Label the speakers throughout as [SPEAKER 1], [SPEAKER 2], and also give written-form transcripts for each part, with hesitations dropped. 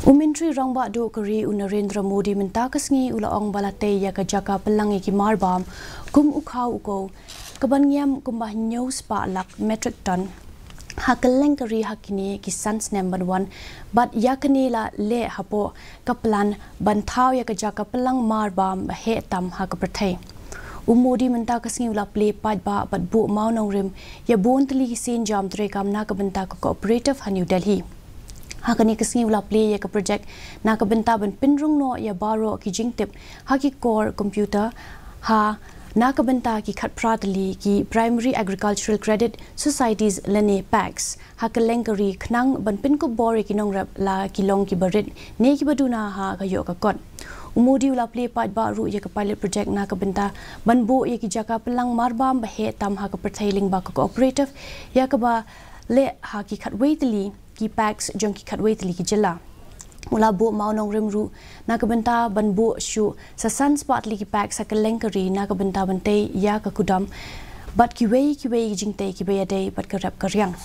[SPEAKER 1] Umintri rangba do kari Narendra Modi minta kasngi ulaong balate Jaka Jaka Pynlang ki Marbam kum ukau uko kabanyam kumbah news pa lak metric ton hakeleng kari hakini ki sans number 1 but yakani la le hapo kaplan banthau Jaka Jaka Pynlang Marbam he tam ha ka Pyrthei Modi minta kasngi ula play pad ba but bu mau nong rim ya bon tli sin jam tre kamna ka Bynta ka cooperative ha New Delhi hakani kasngi ula play ya ka project na ka Bynta ban pinrung no ya baro ki jingtip ha ki core computer ha na ka Bynta ki khat pratali ki primary agricultural credit societies lene packs ha ka lengkari khnang ban pin ko bore ki nong rap la ki long ki barit ne ki baduna ha ka yo ka kot Modi ula play part baru ya ka pilot project na ka Bynta ban bo ya ki Jaka Pynlang Marbam ba he tam ha ka Pyrthei ling ba ka cooperative ya ka ba le ha ki khat waitli ki packs jong ki khatwei tli ki jela ula bo maunong rimru na ka Bynta ban bo shu sa sans partly ki packs sa kalengkari na ka Bynta bante ya ka kudam but ki wei jingte ki be day but ka rap karyang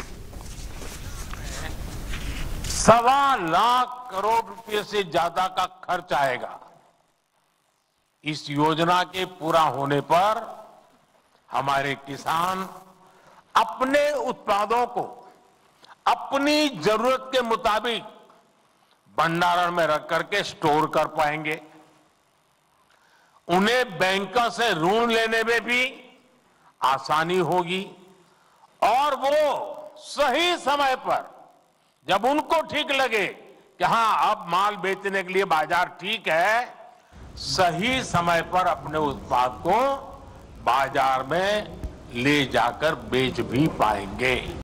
[SPEAKER 2] 1.25 लाख करोड़ रुपए से ज्यादा का खर्च आएगा। इस योजना के पूरा होने पर हमारे किसान अपने उत्पादों को अपनी जरूरत के मुताबिक भंडारण में रख करके स्टोर कर पाएंगे। उन्हें बैंकों से ऋण लेने में भी आसानी होगी और वो सही समय पर जब उनको ठीक लगे कि हाँ अब माल बेचने के लिए बाजार ठीक है, सही समय पर अपने उत्पाद को बाजार में ले जाकर बेच भी पाएंगे।